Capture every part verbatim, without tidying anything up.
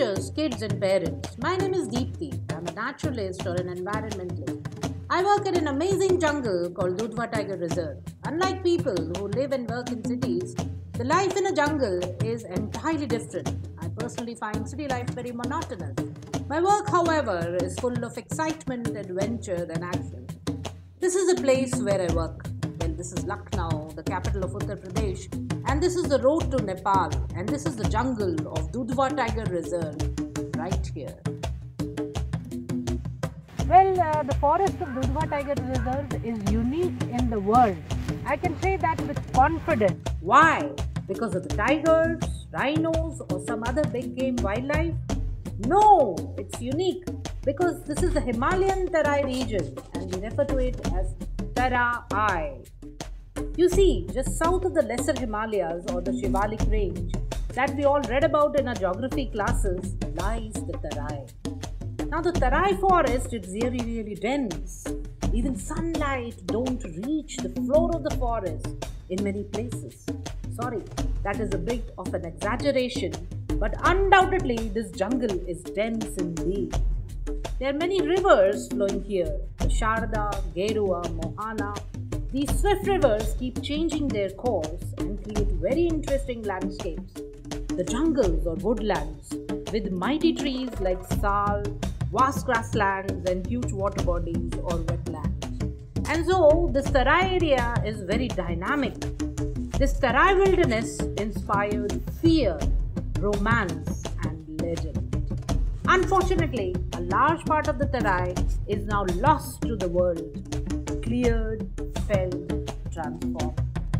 teachers, kids, and parents. My name is Deepthi. I'm a naturalist or an environmentalist. I work in an amazing jungle called Dudhwa Tiger Reserve. Unlike people who live and work in cities, the life in a jungle is entirely different. I personally find city life very monotonous. My work, however, is full of excitement, adventure, and action. This is the place where I work. Well, this is Lucknow, the capital of Uttar Pradesh, and this is the road to Nepal, and this is the jungle of Dudhwa Tiger Reserve, right here. Well, uh, the forest of Dudhwa Tiger Reserve is unique in the world. I can say that with confidence. Why? Because of the tigers, rhinos, or some other big game wildlife? No, it's unique because this is the Himalayan Terai region and we refer to it as Terai. You see, just south of the Lesser Himalayas or the Shivalik range that we all read about in our geography classes lies the Terai. Now the Terai forest is really really dense. Even sunlight don't reach the floor of the forest in many places. Sorry, that is a bit of an exaggeration, but undoubtedly this jungle is dense indeed. There are many rivers flowing here, the Sharda, Gerua, Mohana. These swift rivers keep changing their course and create very interesting landscapes. The jungles or woodlands with mighty trees like sal, vast grasslands and huge water bodies or wetlands. And so this Terai area is very dynamic. This Terai wilderness inspired fear, romance and legend. Unfortunately, a large part of the Terai is now lost to the world, cleared, felled, transformed.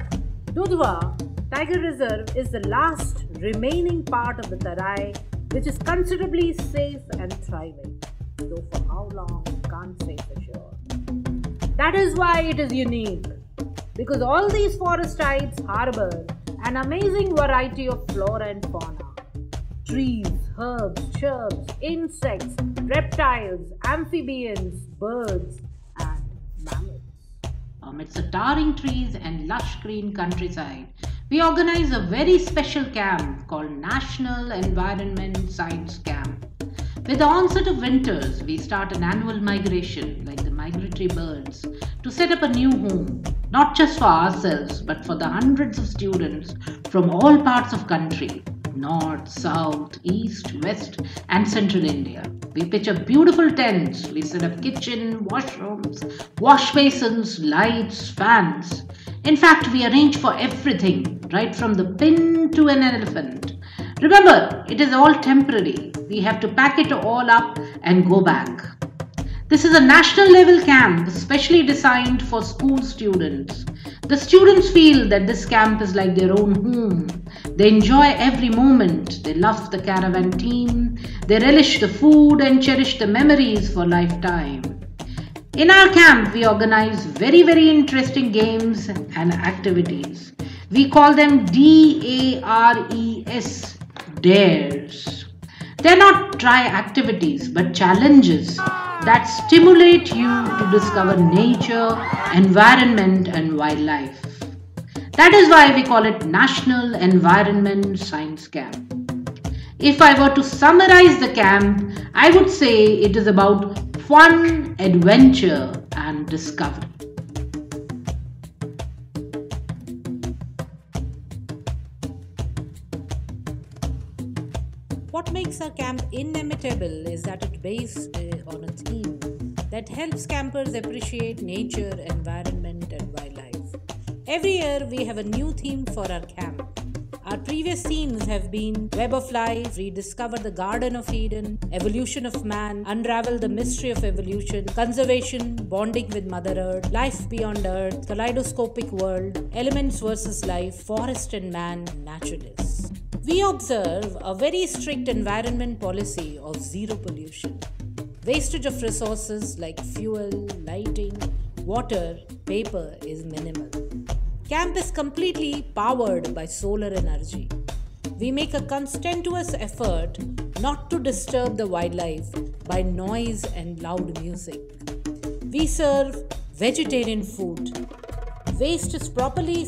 Dudhwa Tiger Reserve is the last remaining part of the Terai which is considerably safe and thriving. Though for how long, can't say for sure. That is why it is unique. Because all these forest types harbor an amazing variety of flora and fauna. Trees, herbs, shrubs, insects, reptiles, amphibians, birds, and mammals. Amidst the towering trees and lush green countryside, we organize a very special camp called National Environment Science Camp. With the onset of winters, we start an annual migration like the migratory birds to set up a new home, not just for ourselves but for the hundreds of students from all parts of country, north, south, east, west and central India. We pitch up beautiful tents, we set up kitchen, washrooms, wash basins, lights, fans. In fact, we arrange for everything, right from the pin to an elephant. Remember, it is all temporary. We have to pack it all up and go back. This is a national level camp specially designed for school students. The students feel that this camp is like their own home. They enjoy every moment. They love the caravan team. They relish the food and cherish the memories for lifetime. In our camp, we organize very very interesting games and activities. We call them D A R E S, dares. They're not try activities but challenges that stimulate you to discover nature, environment and wildlife. That is why we call it National Environment Science Camp. If I were to summarize the camp, I would say it is about fun, adventure and discovery. What makes our camp inimitable is that it's based uh, on a theme that helps campers appreciate nature, environment and wildlife. Every year we have a new theme for our camp. Our previous themes have been Web of Life, Rediscover the Garden of Eden, Evolution of Man, Unravel the Mystery of Evolution, Conservation, Bonding with Mother Earth, Life Beyond Earth, Kaleidoscopic World, Elements versus Life, Forest and Man, Naturalists. We observe a very strict environment policy of zero pollution. Wastage of resources like fuel, lighting, water, paper is minimal. Camp is completely powered by solar energy. We make a continuous effort not to disturb the wildlife by noise and loud music. We serve vegetarian food. Waste is properly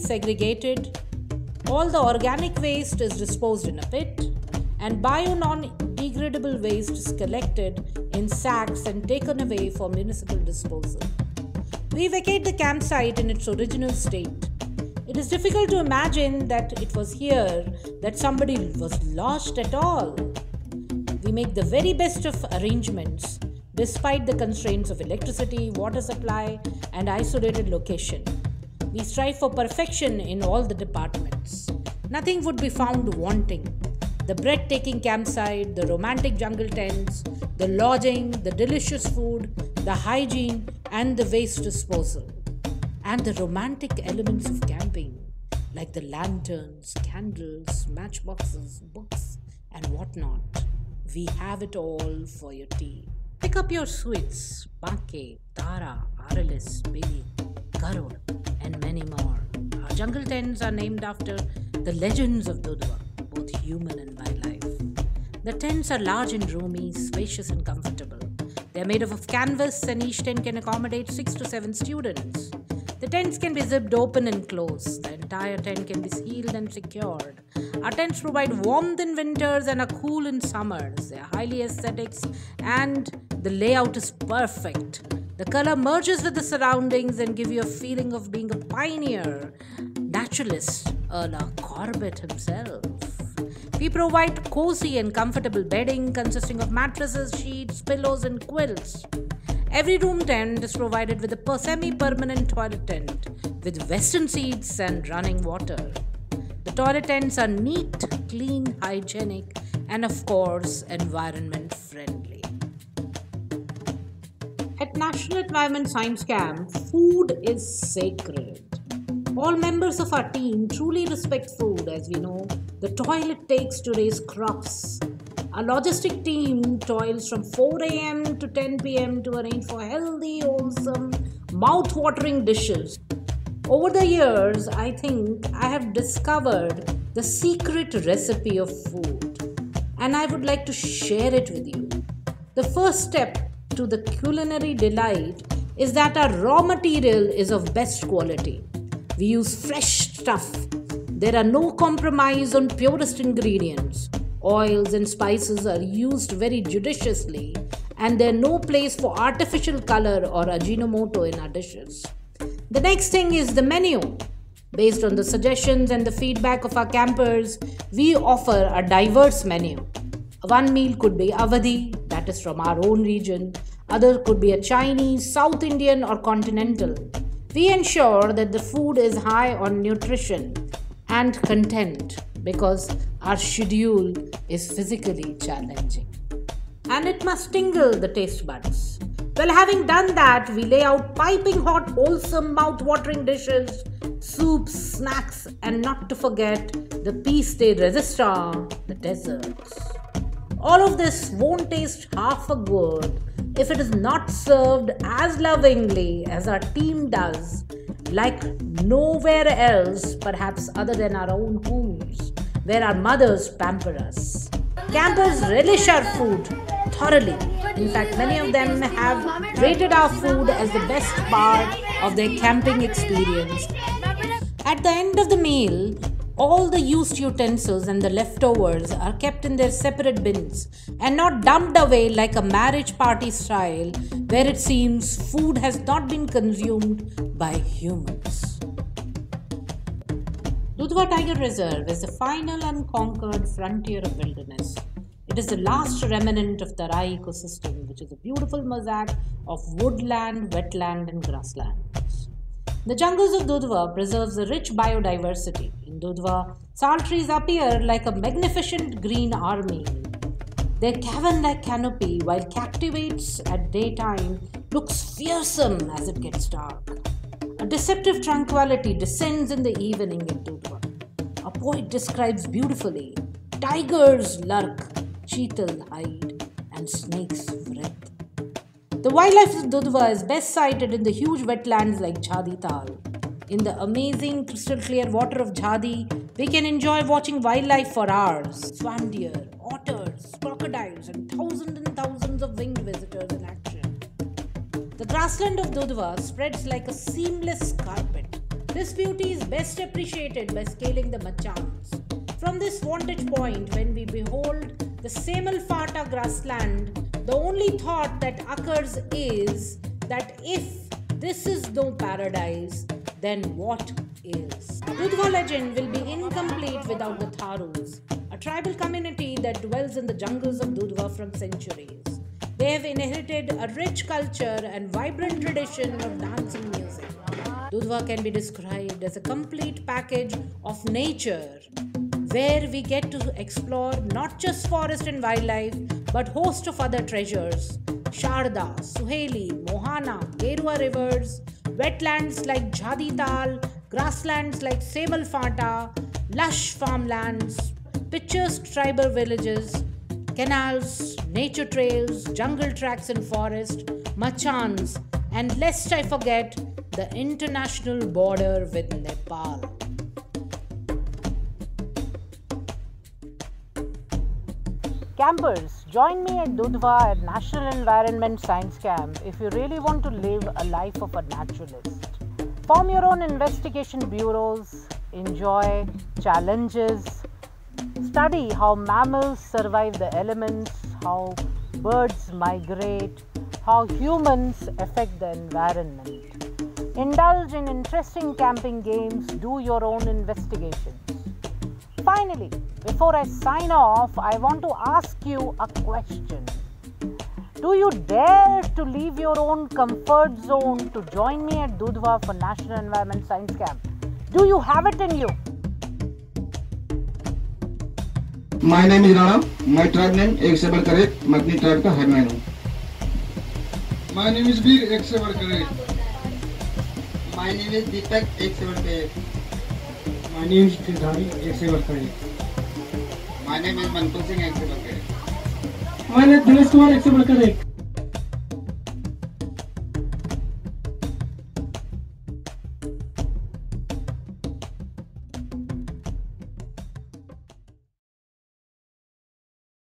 segregated. All the organic waste is disposed in a pit, and bio non-degradable biodegradable waste is collected in sacks and taken away for municipal disposal. We vacate the campsite in its original state. It is difficult to imagine that it was here that somebody was lodged at all. We make the very best of arrangements despite the constraints of electricity, water supply, and isolated location. We strive for perfection in all the departments. Nothing would be found wanting. The breathtaking campsite, the romantic jungle tents, the lodging, the delicious food, the hygiene, and the waste disposal. And the romantic elements of camping, like the lanterns, candles, matchboxes, books, and whatnot. We have it all for your tea. Pick up your sweets, Banke, Tara, Aralis, Baby, Garud, and many more. Our jungle tents are named after the legends of Dudhwa, both human and wildlife. The tents are large and roomy, spacious and comfortable. They are made up of canvas and each tent can accommodate six to seven students. The tents can be zipped open and closed. The entire tent can be sealed and secured. Our tents provide warmth in winters and are cool in summers. They are highly aesthetic and the layout is perfect. The color merges with the surroundings and give you a feeling of being a pioneer, naturalist, a la Corbett himself. We provide cozy and comfortable bedding consisting of mattresses, sheets, pillows, and quilts. Every room tent is provided with a semi-permanent toilet tent with western seats and running water. The toilet tents are neat, clean, hygienic, and of course, environment friendly. At National Environment Science Camp, food is sacred. All members of our team truly respect food. As we know, the toil it takes to raise crops. Our logistic team toils from four a.m. to ten p.m. to arrange for healthy, wholesome, mouth-watering dishes. Over the years, I think I have discovered the secret recipe of food, and I would like to share it with you. The first step to the culinary delight is that our raw material is of best quality. We use fresh stuff. There are no compromise on purest ingredients. Oils and spices are used very judiciously, and there is no place for artificial color or Ajinomoto in our dishes. The next thing is the menu. Based on the suggestions and the feedback of our campers, we offer a diverse menu. One meal could be Awadhi, that is from our own region. Other could be a Chinese, South Indian, or continental. We ensure that the food is high on nutrition and content because our schedule is physically challenging. And it must tingle the taste buds. Well, having done that, we lay out piping hot, wholesome, mouth-watering dishes, soups, snacks, and not to forget the piece de resistance, the desserts. All of this won't taste half a good if it is not served as lovingly as our team does, like nowhere else, perhaps other than our own homes, where our mothers pamper us. Campers relish our food thoroughly. In fact, many of them have rated our food as the best part of their camping experience. At the end of the meal, all the used utensils and the leftovers are kept in their separate bins and not dumped away like a marriage party style where it seems food has not been consumed by humans. Dudhwa Tiger Reserve is the final unconquered frontier of wilderness. It is the last remnant of the Tarai ecosystem, which is a beautiful mosaic of woodland, wetland, and grasslands. The jungles of Dudhwa preserves a rich biodiversity. In Dudhwa, sal trees appear like a magnificent green army. Their cavern-like canopy, while captivates at daytime, looks fearsome as it gets dark. A deceptive tranquility descends in the evening in Dudhwa. A poet describes beautifully: tigers lurk, cheetal hide, and snakes writhe. The wildlife of Dudhwa is best sighted in the huge wetlands like Jhadi Tal. In the amazing crystal clear water of Jhadi, we can enjoy watching wildlife for hours. Swan deer, otters, crocodiles, and thousands and thousands of winged visitors in action. The grassland of Dudhwa spreads like a seamless carpet. This beauty is best appreciated by scaling the Machans. From this vantage point, when we behold the Semalfata grassland, the only thought that occurs is that if this is no paradise, then what is? Dudhwa legend will be incomplete without the Tharus, a tribal community that dwells in the jungles of Dudhwa from centuries. They have inherited a rich culture and vibrant tradition of dance and music. Dudhwa can be described as a complete package of nature, where we get to explore not just forest and wildlife, but host of other treasures: Sharda, Suheli, Mohana, Gerua rivers, wetlands like Jhadi Tal, grasslands like Semalfata, lush farmlands, picturesque tribal villages, canals, nature trails, jungle tracks and forest, machans, and lest I forget, the international border with Nepal. Campers, join me at Dudhwa at National Environment Science Camp if you really want to live a life of a naturalist. Form your own investigation bureaus, enjoy challenges, study how mammals survive the elements, how birds migrate, how humans affect the environment. Indulge in interesting camping games, do your own investigations. Finally, before I sign off, I want to ask you a question. Do you dare to leave your own comfort zone to join me at Dudhwa for National Environment Science Camp? Do you have it in you? My name is Rana. My tribe name एक से बढ़कर एक मगनी tribe का headman हूँ. My name is Veer, एक से बढ़कर एक. My name is Deepak, एक से बढ़कर एक. My name is Tirthari, एक से बढ़कर एक. My name is Manpur Singh, एक से बढ़कर एक. My name is Dinesh Kumar, एक से बढ़कर एक.